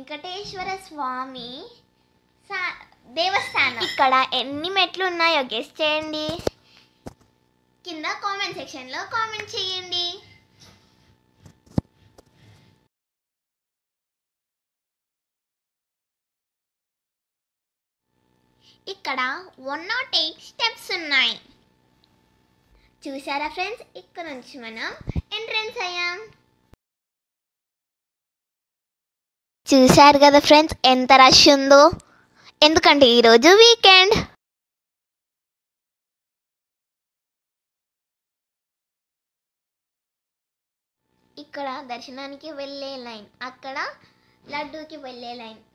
వెంకటేశ్వర స్వామి దేవస్థానం. ఇక్కడ ఎన్ని మెట్లు ఉన్నాయో గెస్ చేయండి. కింద కామెంట్ సెక్షన్లో కామెంట్ చేయండి. ఇక్కడ 108 స్టెప్స్ ఉన్నాయి. చూసారా ఫ్రెండ్స్, ఇక్కడ నుంచి మనం ఎంట్రన్స్ అయ్యాం. చూశారు కదా ఫ్రెండ్స్ ఎంత రష్ ఉందో, ఎందుకంటే ఈరోజు వీకెండ్. ఇక్కడ దర్శనానికి వెళ్ళే లైన్, అక్కడ లడ్డూకి వెళ్ళే లైన్.